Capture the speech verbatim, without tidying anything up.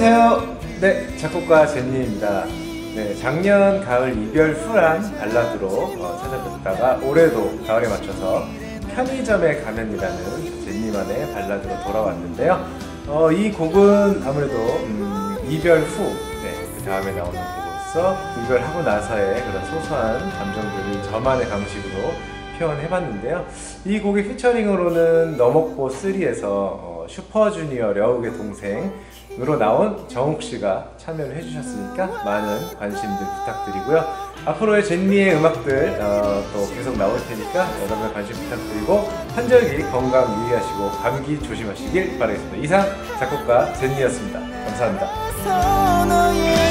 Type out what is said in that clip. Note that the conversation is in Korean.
안녕하세요. 네, 작곡가 젠니입니다. 네, 작년 가을 이별 후란 발라드로 어, 찾아뵙다가 올해도 가을에 맞춰서 편의점에 가면이라는 젠니만의 발라드로 돌아왔는데요. 어, 이 곡은 아무래도 음, 이별 후, 네, 그 다음에 나오는 곡으로서 이별하고 나서의 그런 소소한 감정들을 저만의 방식으로 표현해봤는데요. 이 곡의 피처링으로는 너먹보 쓰리에서 어, 슈퍼주니어 려욱의 동생으로 나온 정욱씨가 참여를 해주셨으니까 많은 관심들 부탁드리고요. 앞으로의 젠니의 음악들 어, 또 계속 나올 테니까 여러분의 관심 부탁드리고 환절기 건강 유의하시고 감기 조심하시길 바라겠습니다. 이상 작곡가 젠니였습니다. 감사합니다.